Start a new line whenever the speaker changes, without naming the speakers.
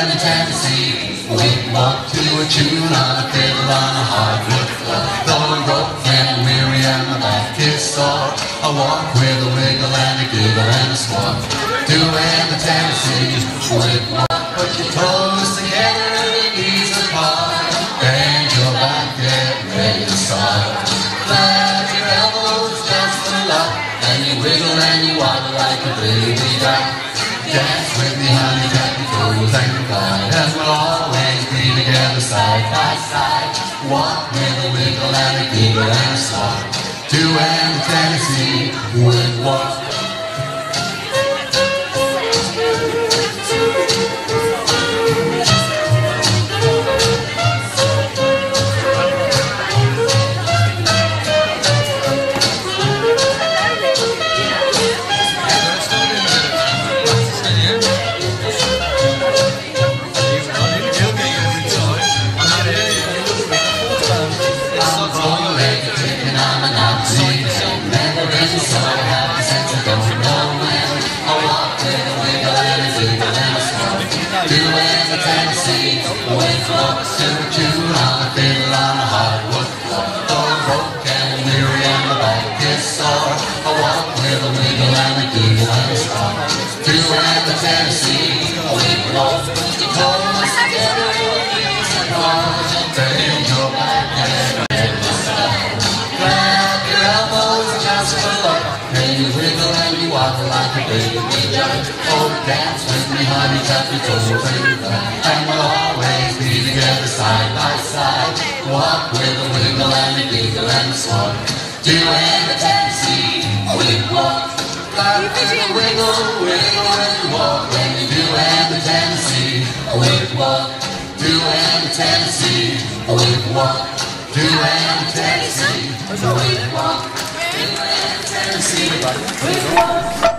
and the Tennessee. We walk to a tune on a fiddle on a hardwood floor. Though I'm broke and weary and my back is sore, I walk with a wiggle and a giggle and a squawk. To and the Tennessee. We walk, put your toes together and your knees apart. Bend your back, get ready to start. Clap your elbows just a lot, and you wiggle and you wobble like a baby duck. Dance with me, honey, got your toes and your glide, and we'll always be together side by side. Walk with a wiggle and a giggle and a squawk. To and the Tennessee would walk. With walks to a tune on a fiddle on a hardwood floor. Though I'm broke and weary and my back is sore, I walk with a wiggle and a giggle and a squawk. To and the Tennessee, we walk, put your toes together, your knees apart. Bend your back and get the start. Clap your elbows just for luck, and you wiggle and you wobble like a baby duck. Oh, dance with me, honey, tap your toes and your back, and we'll always be together side by side. Walk with a wiggle and a giggle and a squawk. To and the Tennessee, we walk. Clap and a wiggle, wiggle and walk. When you do and the Tennessee, we walk. Do and the Tennessee, we walk. Do and the Tennessee, we walk. Do and the Tennessee, we walk.